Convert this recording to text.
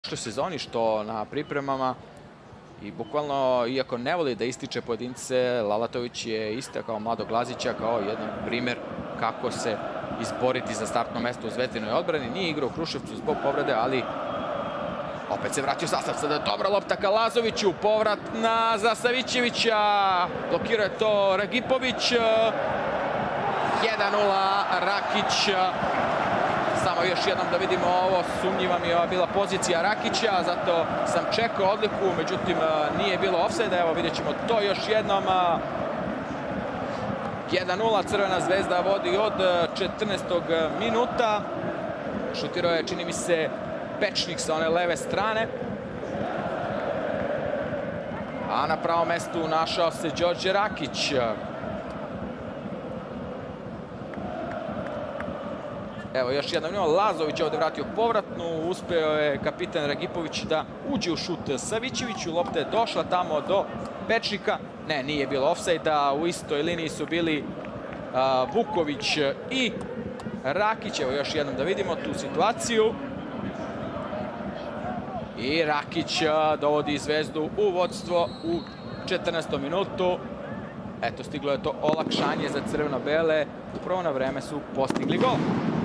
prošloj sezoni, što na pripremama i bukvalno, iako ne voli da ističe pojedince, Lalatović je istakao Mladog Lazića kao jedan primer kako se izboriti za startno mesto u Zvezdinoj odbrani. Nije igrao u Kruševcu zbog povrede, ali opet se vratio sastav. Sada dobra lopta ka Lazoviću, povratna za Savićevića, blokirao je to Ragipović. 1:0 Rakić. Samo još jednom da vidimo ovo, sumnjiva mi je bila pozicija Rakića, zato sam čekao odliku, međutim nije bilo ofsajda. Evo vidjet ćemo to još jednom. 1:0, Crvena zvezda vodi od 14. minuta. Šutirao je, čini mi se, Pečnik sa one leve strane. A na pravom mestu našao se Đorđe Rakić. Evo još jednom, Lazović je ovde vratio povratnu, uspeo je kapitan Ragipović da uđe u šut Savićeviću, lopta je došla tamo do Pečnika. Ne, nije bilo ofsajda, u istoj liniji su bili Vuković i Rakić. Evo još jednom da vidimo tu situaciju. I Rakić dovodi Zvezdu u vodstvo u 14. minutu. Eto, stiglo je to olakšanje za crveno-bele. Upravo na vreme su postigli gol.